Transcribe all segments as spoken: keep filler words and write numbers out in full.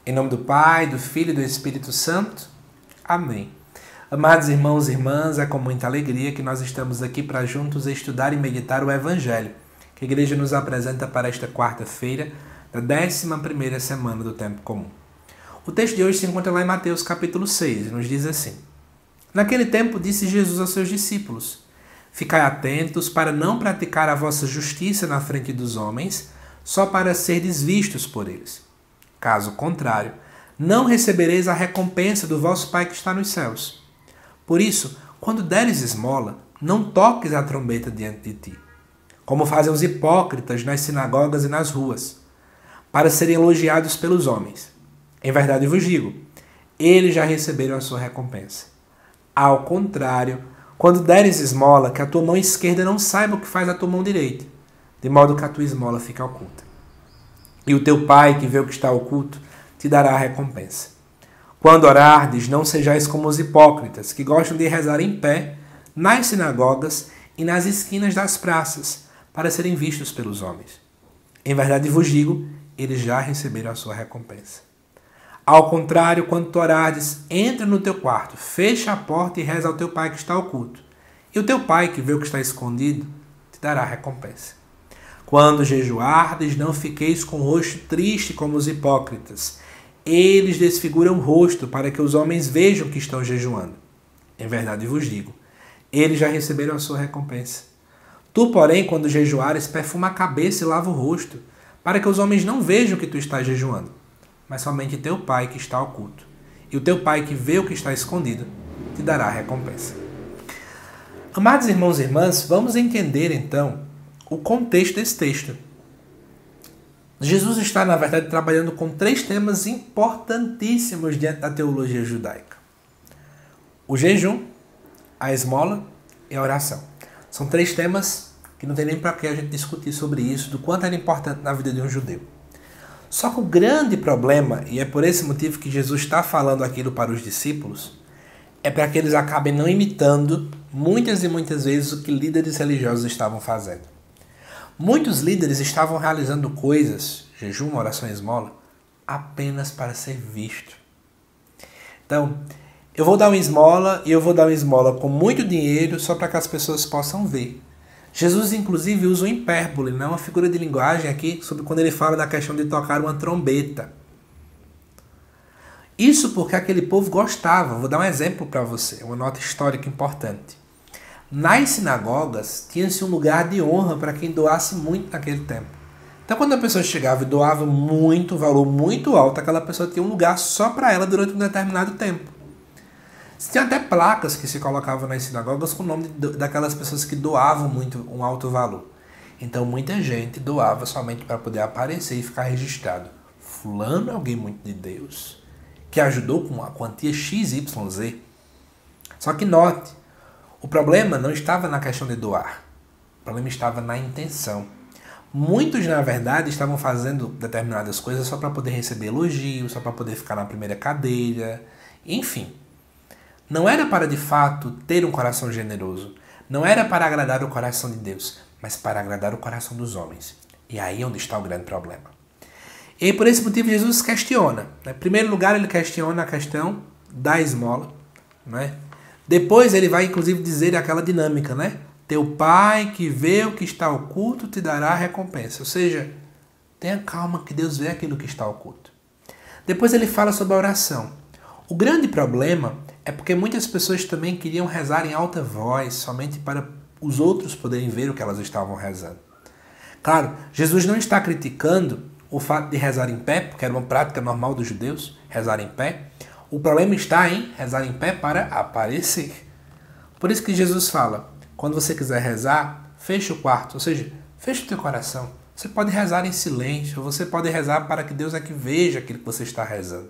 Em nome do Pai, do Filho e do Espírito Santo. Amém. Amados irmãos e irmãs, é com muita alegria que nós estamos aqui para juntos estudar e meditar o Evangelho, que a Igreja nos apresenta para esta quarta-feira, da décima primeira semana do Tempo Comum. O texto de hoje se encontra lá em Mateus capítulo seis e nos diz assim: Naquele tempo disse Jesus aos seus discípulos: Ficai atentos para não praticar a vossa justiça na frente dos homens, só para serdes vistos por eles. Caso contrário, não recebereis a recompensa do vosso Pai que está nos céus. Por isso, quando deres esmola, não toques a trombeta diante de ti, como fazem os hipócritas nas sinagogas e nas ruas, para serem elogiados pelos homens. Em verdade vos digo, eles já receberam a sua recompensa. Ao contrário, quando deres esmola, que a tua mão esquerda não saiba o que faz a tua mão direita, de modo que a tua esmola fique oculta. E o teu Pai, que vê o que está oculto, te dará a recompensa. Quando orardes, não sejais como os hipócritas, que gostam de rezar em pé, nas sinagogas e nas esquinas das praças, para serem vistos pelos homens. Em verdade vos digo, eles já receberam a sua recompensa. Ao contrário, quando tu orardes, entra no teu quarto, fecha a porta e reza ao teu Pai que está oculto. E o teu Pai, que vê o que está escondido, te dará a recompensa. Quando jejuardes, não fiqueis com o rosto triste como os hipócritas. Eles desfiguram o rosto para que os homens vejam que estão jejuando. Em verdade vos digo, eles já receberam a sua recompensa. Tu, porém, quando jejuares, perfuma a cabeça e lava o rosto, para que os homens não vejam que tu estás jejuando, mas somente teu Pai que está oculto. E o teu Pai que vê o que está escondido, te dará a recompensa. Amados irmãos e irmãs, vamos entender então o contexto desse texto. Jesus está, na verdade, trabalhando com três temas importantíssimos dentro da teologia judaica: o jejum, a esmola e a oração. São três temas que não tem nem para que a gente discutir sobre isso, do quanto era importante na vida de um judeu. Só que o grande problema, e é por esse motivo que Jesus está falando aquilo para os discípulos, é para que eles acabem não imitando muitas e muitas vezes o que líderes religiosos estavam fazendo. Muitos líderes estavam realizando coisas, jejum, oração e esmola, apenas para ser visto. Então, eu vou dar uma esmola e eu vou dar uma esmola com muito dinheiro só para que as pessoas possam ver. Jesus, inclusive, usa um hipérbole, não uma figura de linguagem aqui, sobre quando ele fala da questão de tocar uma trombeta. Isso porque aquele povo gostava. Vou dar um exemplo para você, uma nota histórica importante. Nas sinagogas, tinha-se um lugar de honra para quem doasse muito naquele tempo. Então, quando a pessoa chegava e doava muito, um valor muito alto, aquela pessoa tinha um lugar só para ela durante um determinado tempo. Tinha até placas que se colocavam nas sinagogas com o nome daquelas pessoas que doavam muito, um alto valor. Então, muita gente doava somente para poder aparecer e ficar registrado. Fulano é alguém muito de Deus, que ajudou com a quantia X Y Z. Só que note, o problema não estava na questão de doar. O problema estava na intenção. Muitos, na verdade, estavam fazendo determinadas coisas só para poder receber elogios, só para poder ficar na primeira cadeira. Enfim, não era para, de fato, ter um coração generoso. Não era para agradar o coração de Deus, mas para agradar o coração dos homens. E aí é onde está o grande problema. E por esse motivo Jesus questiona. Em primeiro lugar, ele questiona a questão da esmola, né? Depois ele vai, inclusive, dizer aquela dinâmica, né? Teu Pai que vê o que está oculto te dará a recompensa. Ou seja, tenha calma que Deus vê aquilo que está oculto. Depois ele fala sobre a oração. O grande problema é porque muitas pessoas também queriam rezar em alta voz, somente para os outros poderem ver o que elas estavam rezando. Claro, Jesus não está criticando o fato de rezar em pé, porque era uma prática normal dos judeus, rezar em pé. O problema está em rezar em pé para aparecer. Por isso que Jesus fala, quando você quiser rezar, feche o quarto, ou seja, feche o teu coração. Você pode rezar em silêncio, ou você pode rezar para que Deus é que veja aquilo que você está rezando.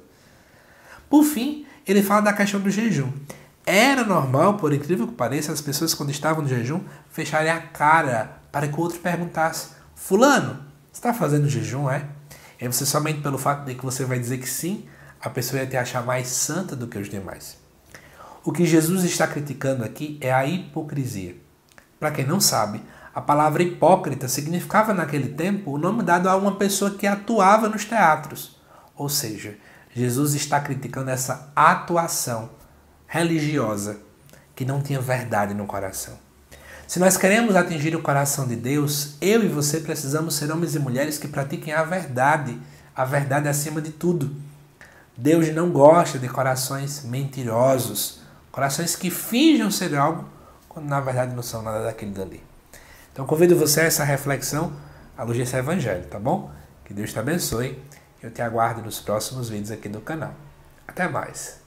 Por fim, ele fala da questão do jejum. Era normal, por incrível que pareça, as pessoas quando estavam no jejum fecharem a cara para que o outro perguntasse: Fulano, você está fazendo jejum, é? E aí você, somente pelo fato de que você vai dizer que sim, a pessoa ia te achar mais santa do que os demais. O que Jesus está criticando aqui é a hipocrisia. Para quem não sabe, a palavra hipócrita significava naquele tempo o nome dado a uma pessoa que atuava nos teatros. Ou seja, Jesus está criticando essa atuação religiosa que não tinha verdade no coração. Se nós queremos atingir o coração de Deus, eu e você precisamos ser homens e mulheres que pratiquem a verdade, a verdade acima de tudo. Deus não gosta de corações mentirosos, corações que fingem ser algo, quando na verdade não são nada daquilo dali. Então convido você a essa reflexão à luz desse evangelho, tá bom? Que Deus te abençoe. Eu te aguardo nos próximos vídeos aqui do canal. Até mais!